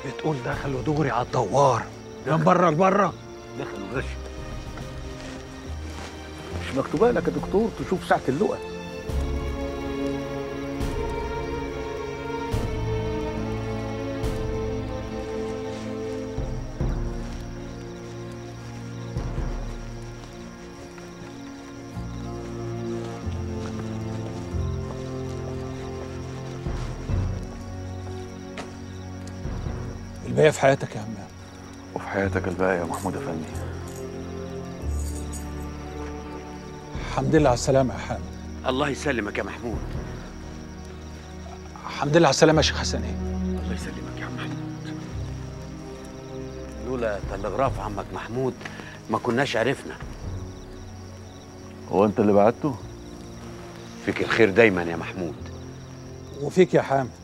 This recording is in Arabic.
بتقول دخلوا دغري على الدوار من بره لبره؟ دخلوا غش. مش مكتوبه لك يا دكتور تشوف ساعه اللقا؟ الباقي في حياتك يا همام. وفي حياتك الباقي يا محمود افندي. الحمد لله على السلامة يا حامد. الله يسلمك يا محمود. الحمد لله على السلامة يا شيخ حسن. ايه؟ الله يسلمك يا عم محمود. لولا تلغراف عمك محمود ما كناش عرفنا. هو انت اللي بعته؟ فيك الخير دايما يا محمود. وفيك يا حامد.